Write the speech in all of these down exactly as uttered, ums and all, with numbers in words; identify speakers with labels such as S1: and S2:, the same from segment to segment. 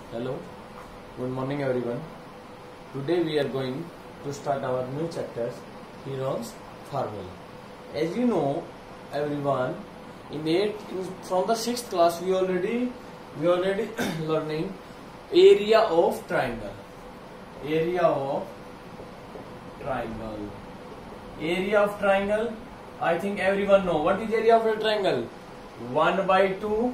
S1: Hello, good morning everyone. Today we are going to start our new chapters, Heron's formula. As you know, everyone, in eight in, from the sixth class we already we already learning area of triangle. Area of triangle. Area of triangle. I think everyone know what is area of a triangle. One by two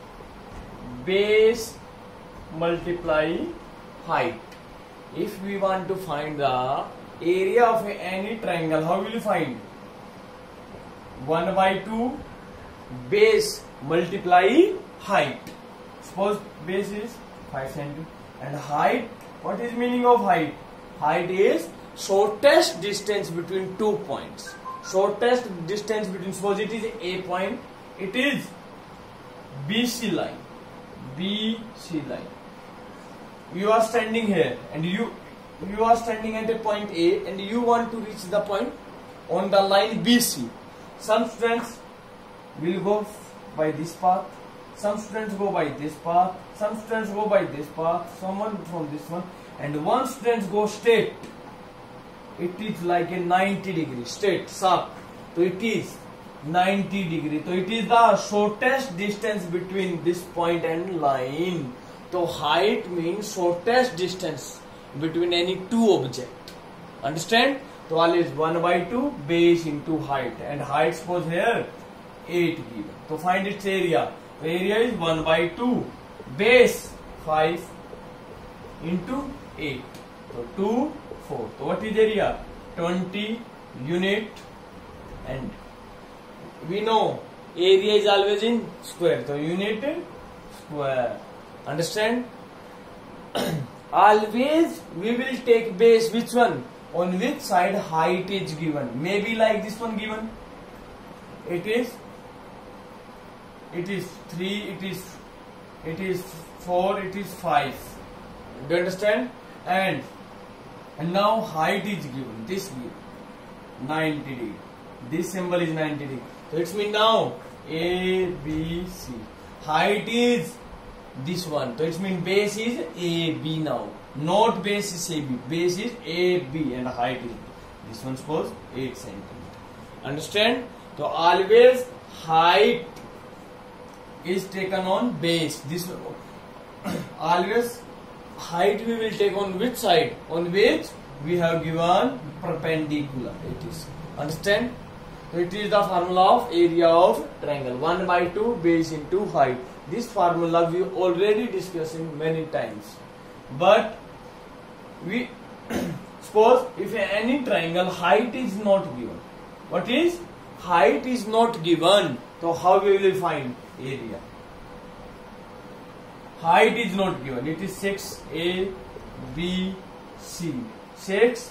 S1: base multiply height. If we want to find the area of any triangle, how will you find? one by two base multiply height. Suppose base is five centimeters and height. What is meaning of height? Height is shortest distance between two points. Shortest distance between, suppose it is A point, it is B C line. B C line. You are standing here and you you are standing at a point A and you want to reach the point on the line B C. Some students will go by this path, some students go by this path, some students go by this path, someone from this one, and one student go straight. It is like a ninety degree straight sharp. So it is ninety degree. So it is the shortest distance between this point and line. So height means shortest distance between any two objects. Understand? So all is one by two base into height, and height suppose here eight given. So find its area. The area is one by two base five into eight. So two four. So what is area? twenty unit, and we know area is always in square. So unit square. Understand? Always we will take base which one? On which side height is given. Maybe like this one given. It is it is three, it is it is four, it is five. Do you understand? And and now height is given. This given ninety degree. This symbol is ninety degree. So it's mean now A B C. Height is this one. So it means base is A B now. Not base is A B. Base is A B and height is this one suppose eight centimeters. Understand? So always height is taken on base. This always height we will take on which side? On which we have given perpendicular. It is. Understand? So it is the formula of area of triangle. one by two base into height. This formula we already discussed many times. But we suppose if any triangle height is not given. What is? Height is not given. So how we will find area? Height is not given. It is six A B C. six.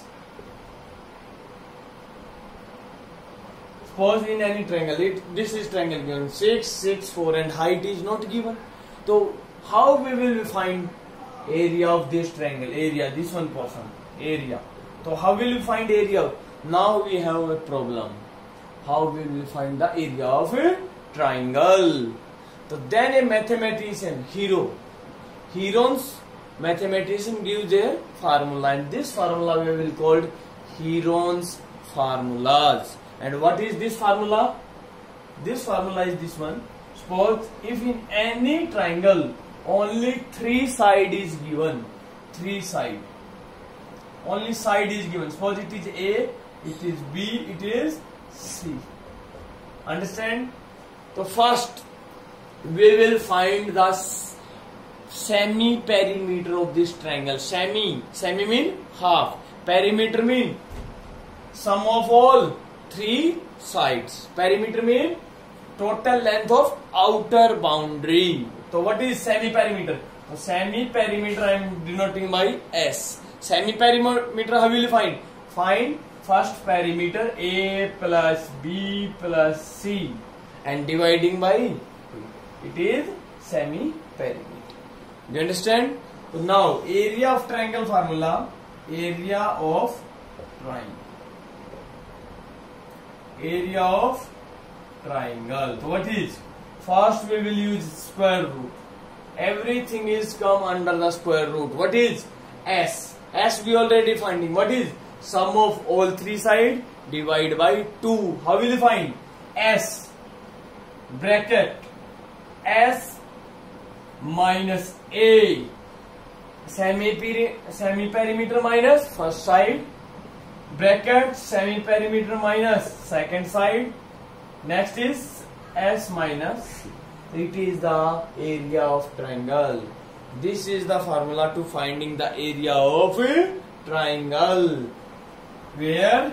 S1: Suppose in any triangle, it, this is triangle given six, six, four, and height is not given. So how we will find area of this triangle? Area, this one portion, area. So how will we find area? Now we have a problem. How will we find the area of a triangle? So then a mathematician, Hero, Heron's mathematician gives a formula, and this formula we will call Heron's formulas. And what is this formula? This formula is this one. Suppose if in any triangle only three side is given, three side, only side is given. Suppose it is A, it is B, it is C. Understand? So first we will find the semi perimeter of this triangle. Semi, semi mean half. Perimeter mean sum of all three sides. Perimeter mean total length of outer boundary. So what is semi perimeter? So semi perimeter I am denoting by S. Semi perimeter how will you find? Find first perimeter A plus B plus C and dividing by two. It is semi perimeter. Do you understand? So now area of triangle formula. Area of triangle. Area of triangle. So what is? First we will use square root. everything is come under the square root. What is S? S we already finding. What is sum of all three sides divide by two? How will you find S? Bracket S minus A, semi semi perimeter minus first side, bracket semi perimeter minus second side. Next is S minus, it is the area of triangle. This is the formula to finding the area of a triangle, where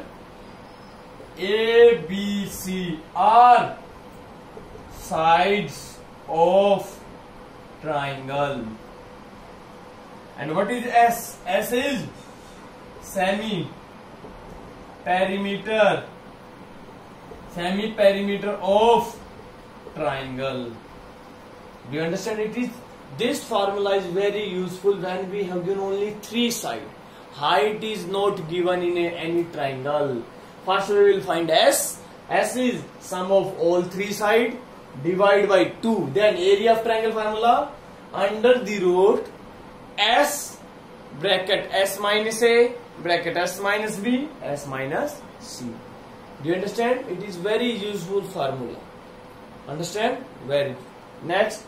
S1: A, B, C are sides of triangle. And what is S? S is semi perimeter, semi perimeter of triangle. Do you understand? It is, this formula is very useful when we have given only three sides. Height is not given in a, any triangle. First we will find S. S is sum of all three sides divide by two. Then area of triangle formula, under the root S, bracket S minus A, bracket S minus B, S minus C. Do you understand? It is very useful formula. Understand? Very. Next,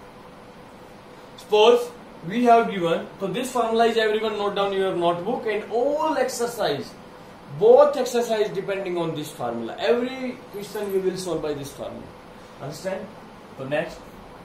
S1: suppose we have given, so this formula is everyone note down in your notebook, and all exercise, both exercise depending on this formula. Every question we will solve by this formula. Understand? So next,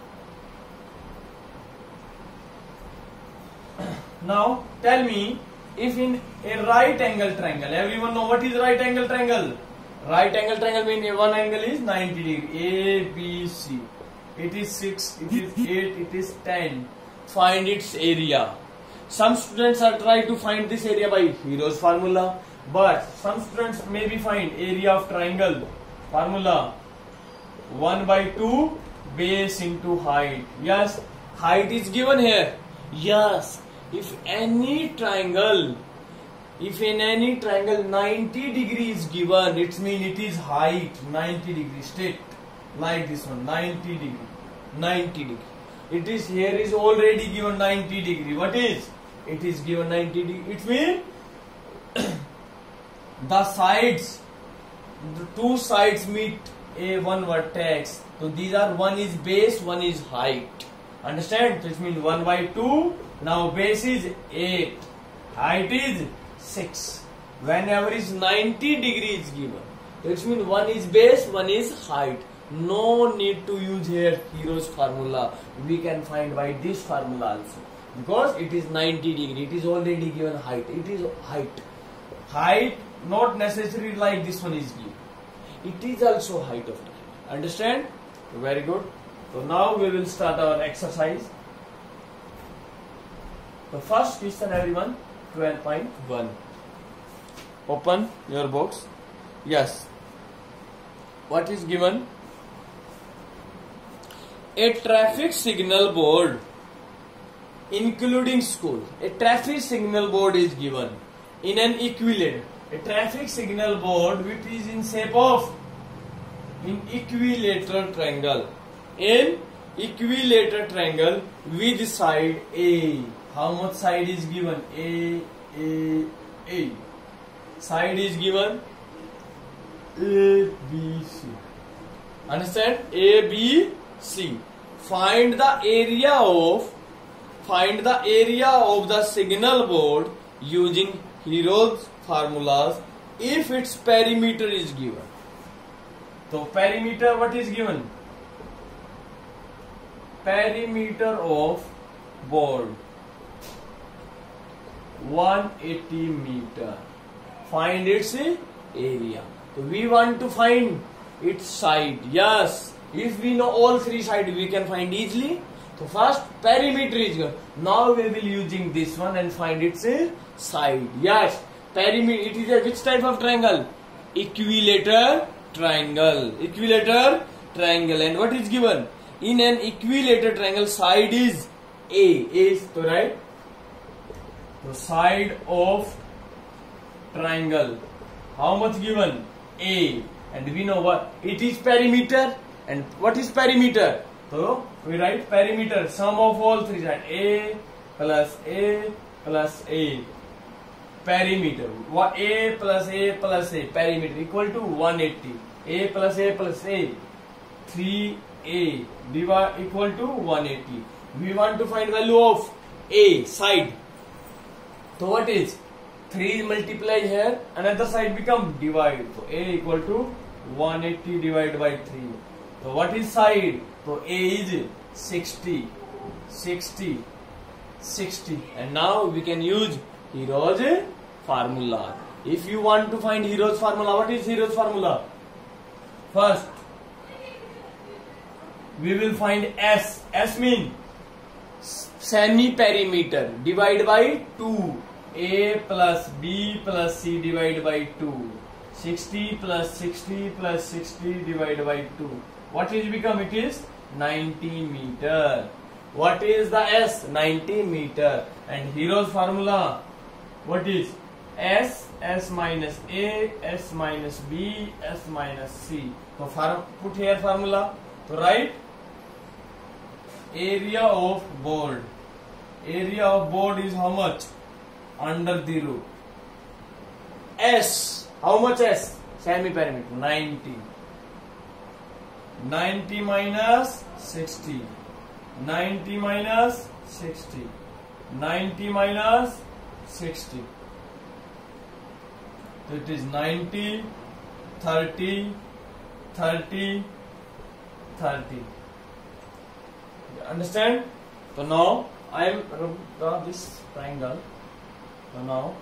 S1: now tell me, if in a right angle triangle, everyone know what is right angle triangle? Right angle triangle means one angle is ninety degree, A, B, C. It is six, it is eight, it is ten. Find its area. Some students are trying to find this area by Hero's formula, but some students maybe find area of triangle formula one by two base into height. Yes, height is given here. Yes, if any triangle, if in any triangle ninety degree is given, it means it is height ninety degree straight, like this one, ninety degree, ninety degree. It is here is already given ninety degree. What is? It is given ninety degree. It means the sides, the two sides meet a one vertex. So these are, one is base, one is height. Understand? This means one by two. Now base is eight, height is six. Whenever is ninety degrees given, it means one is base, one is height. No need to use here Hero's formula. We can find by this formula also, because it is ninety degree. It is already given height. It is height. Height not necessarily like this one is given. It is also height of triangle. Understand? Very good. So now we will start our exercise. The first question, everyone, twelve point one. Open your box. Yes. What is given? A traffic signal board, including school. A traffic signal board is given in an equilateral. A traffic signal board which is in shape of in equilateral triangle. In equilateral triangle with side A. How much side is given? A, A, A. Side is given A, B, C. Understand? A, B, C. Find the area of find the area of the signal board using Hero's formulas if its perimeter is given. So perimeter, what is given? Perimeter of board one hundred eighty meter. Find its area. So we want to find its side. Yes, if we know all three sides, we can find easily. So first perimeter is given. Now we will using this one and find its side. Yes, perimeter. It is a which type of triangle? Equilateral triangle. Equilateral triangle. And what is given? In an equilateral triangle, side is A. A is to right. The side of triangle. How much given? A. And we know what? It is perimeter. And what is perimeter? So we write perimeter, sum of all three sides, A plus A plus A. Perimeter, what A plus A plus A, perimeter equal to one eighty. A plus A plus A, three A divide equal to one eighty. We want to find value of A side. So what is three multiply here, another side become divide. So A equal to one eighty divided by three. So what is side? So A is sixty, sixty, sixty. And now we can use Hero's formula. If you want to find Hero's formula, what is Hero's formula? First, we will find S. S mean semi-perimeter. Divide by two. A plus B plus C divided by two. sixty plus sixty plus sixty divided by two. What is become? It is ninety meter. What is the S? ninety meter. And Hero's formula, what is? S, S minus A, S minus B, S minus C. So for, put here formula. So write area of board. Area of board is how much? Under the root. S, how much S? Semi-perimeter, ninety. ninety minus sixty. ninety minus sixty. ninety minus sixty. So it is ninety, thirty, thirty, thirty. Understand? So now I am draw this triangle. So now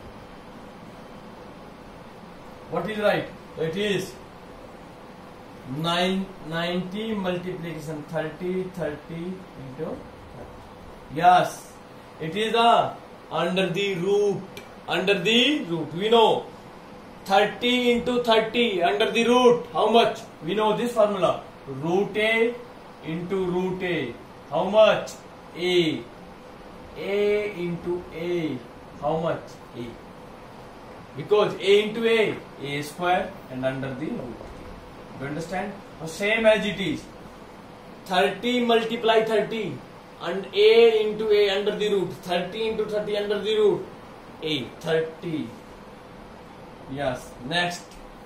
S1: what is right? So it is nine, ninety multiplication thirty, thirty into thirty. Yes, it is a under the root. Under the root. We know thirty into thirty under the root. How much? We know this formula. Root A into root A. How much? A. A into A. How much? A. Because A into A, A square and under the root. You understand? So same as it is. thirty multiply thirty and A into A under the root. thirty into thirty under the root. A. thirty. Yes. Next.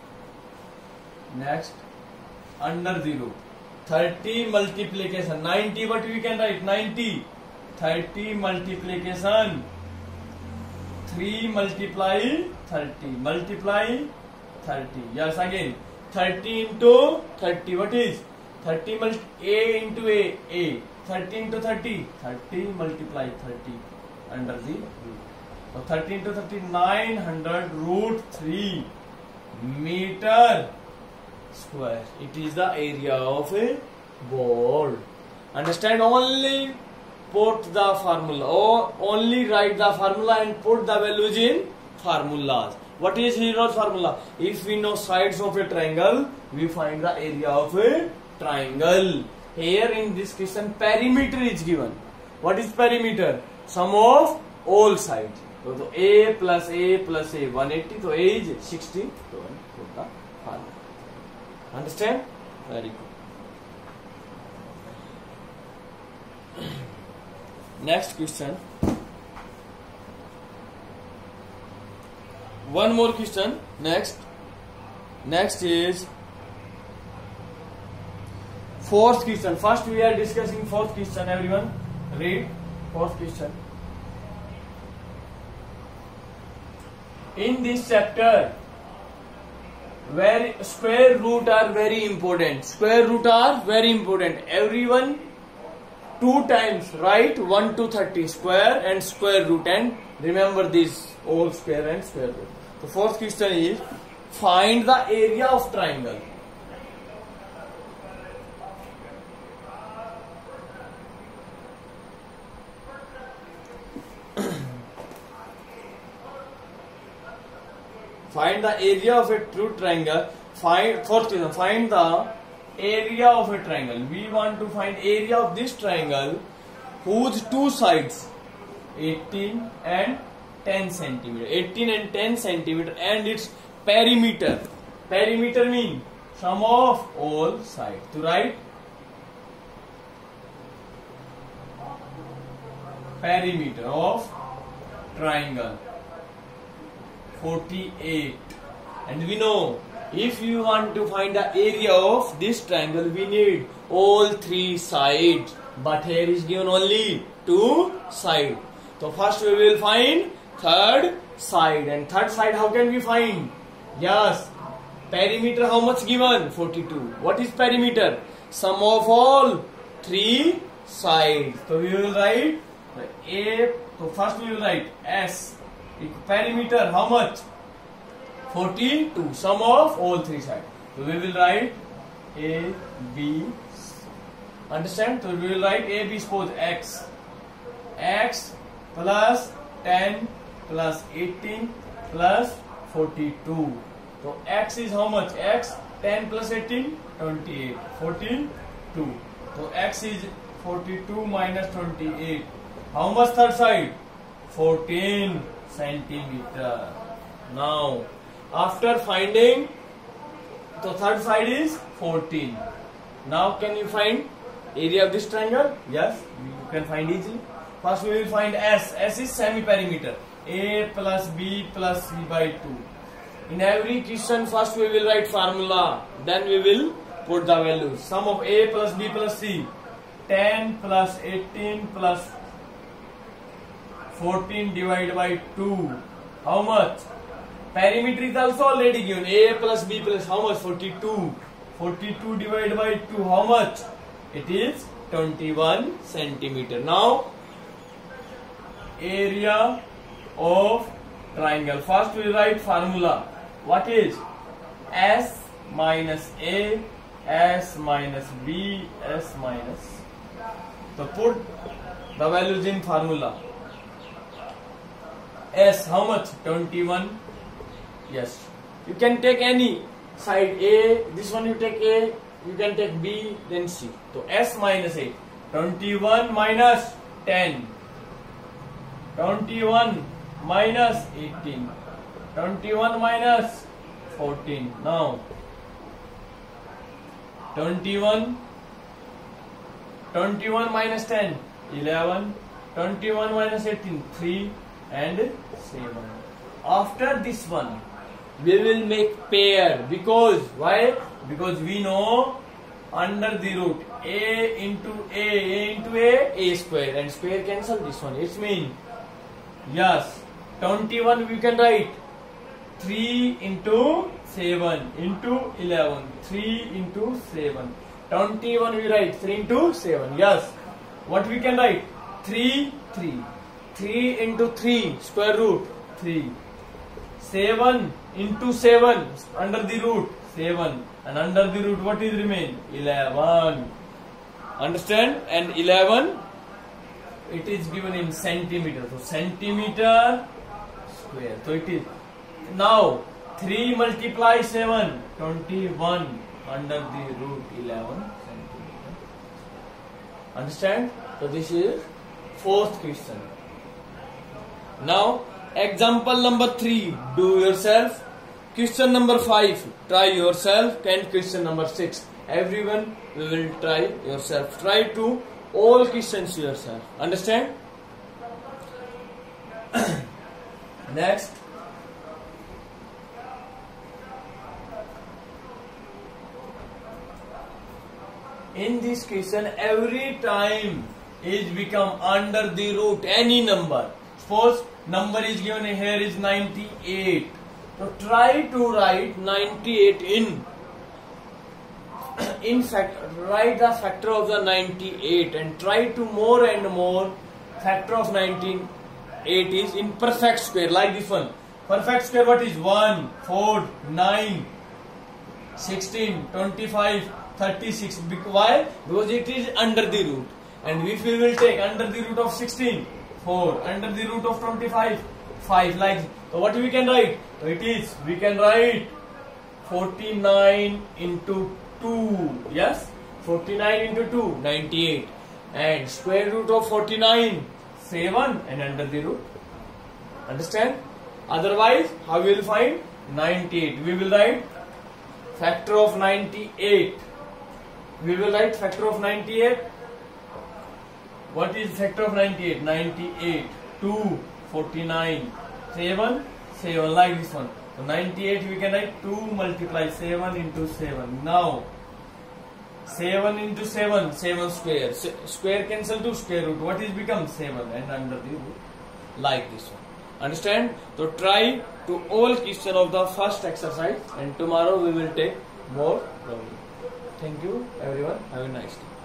S1: Next. Under the root. thirty multiplication. ninety, what we can write? ninety. thirty multiplication. three multiply thirty. Multiply thirty. Yes, again. thirty into thirty. What is? thirty multi A into A. A. thirty into thirty. thirty multiply thirty. Under the root. So thirty into thirty, nine hundred root three meter square. It is the area of a board. Understand? Only put the formula or only write the formula and put the values in formulas. What is Hero's formula? If we know sides of a triangle, we find the area of a triangle. Here in this question, perimeter is given. What is perimeter? Sum of all sides. So, so A plus A plus A, one eighty. So A is sixty. So put the formula. Understand? Very good. Next question. One more question. Next. Next is fourth question. First we are discussing fourth question. Everyone read fourth question. In this chapter, where square root are very important. Square root are very important. Everyone two times write one to thirty square and square root and remember this all square and square root. The fourth question is find the area of triangle. Find the area of a true triangle. Find fourth question. Find the area of a triangle. We want to find area of this triangle whose two sides eighteen and ten centimeter. eighteen and ten centimeter and its perimeter. Perimeter means sum of all sides. To write perimeter of triangle forty-eight. And we know if you want to find the area of this triangle, we need all three sides. But here is given only two sides. So first we will find third side. And third side how can we find? Yes, perimeter how much given? forty-two. What is perimeter? Sum of all three sides. So we will write A. So first we will write S. Perimeter how much? forty-two. Sum of all three sides. So we will write A, B. Understand? So we will write A, B, suppose X. X plus ten plus eighteen plus forty-two. So X is how much? X, ten plus eighteen, twenty-eight. forty-two. So X is forty-two minus twenty-eight. How much third side? fourteen centimeter. Now, after finding, the third side is fourteen. Now, can you find area of this triangle? Yes, you can find easily. First, we will find S. S is semi-perimeter. A plus B plus C by two. In every question, first we will write formula. Then we will put the values. Sum of A plus B plus C. ten plus eighteen plus fourteen divided by two. How much? Perimeter is also already given. A plus B plus how much? forty-two. forty-two divided by two. How much? It is twenty-one centimeter. Now, area of triangle. First we write formula. What is? S minus A, S minus B, S minus. So put the values in formula. S how much? twenty-one. Yes. You can take any side A. This one you take A. You can take B, then C. So S minus A. twenty-one minus ten. twenty-one minus eighteen. twenty-one minus fourteen. Now, twenty-one. twenty-one minus ten. eleven. twenty-one minus eighteen. three and seven. After this one, we will make pair. Because, why? Because we know under the root A into A, A into A, A square. And square cancel this one. It means, yes, twenty-one we can write three into seven into eleven. three into seven. twenty-one we write three into seven. Yes. What we can write? three, three. three into three, square root, three. seven into seven, under the root, seven. And under the root, what is remain? eleven. Understand? And eleven, it is given in centimeter. So, centimeter square. So, it is. Now, three multiply seven, twenty-one. Under the root, eleven centimeter. Understand? So, this is fourth question. Now, example number three, do yourself. Question number five, try yourself. And question number six, everyone we will try yourself. Try to all questions yourself. Understand? Next. In this question, every time is become under the root any number. Suppose number is given here is ninety-eight. So try to write ninety-eight in. In fact, write the factor of the ninety-eight and try to more and more factor of ninety-eight is in perfect square like this one. Perfect square what is? one, four, nine, sixteen, twenty-five, thirty-six. Why? Because it is under the root. And if we will take under the root of sixteen, four, under the root of twenty-five, five, like. So what we can write? So it is, we can write forty-nine into two. Yes? forty-nine into two, ninety-eight. And square root of forty-nine, seven, and under the root. Understand? Otherwise, how we will find? ninety-eight. We will write factor of ninety-eight. We will write factor of ninety-eight. What is factor of ninety-eight? ninety-eight, two, forty-nine, seven, seven, like this one. So ninety-eight we can write two multiply seven into seven. Now seven into seven, seven square. Se square cancel to square root. What is become? seven, and under the root, like this one. Understand? So try to all question of the first exercise, and tomorrow we will take more problem. Thank you everyone. Have a nice day.